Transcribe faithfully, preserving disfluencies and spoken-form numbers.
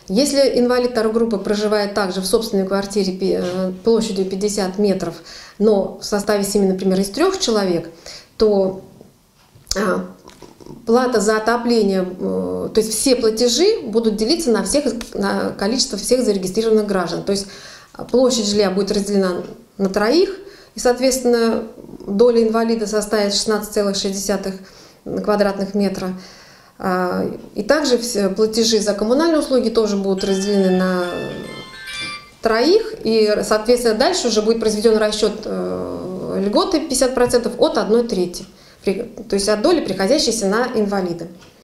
Если инвалид второй группы проживает также в собственной квартире площадью пятьдесят метров, но в составе семьи, например, из трех человек, то плата за отопление, то есть все платежи будут делиться на, всех, на количество всех зарегистрированных граждан. То есть площадь жилья будет разделена на троих, и, соответственно, доля инвалида составит шестнадцать целых шесть десятых квадратных метра. И также все платежи за коммунальные услуги тоже будут разделены на троих, и, соответственно, дальше уже будет произведен расчет льготы пятьдесят процентов от одной трети, то есть от доли, приходящейся на инвалида.